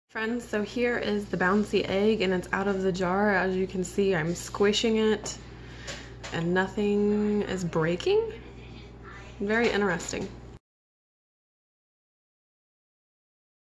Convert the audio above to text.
Friends, so here is the bouncy egg and it's out of the jar. As you can see, I'm squishing it and nothing is breaking. Very interesting.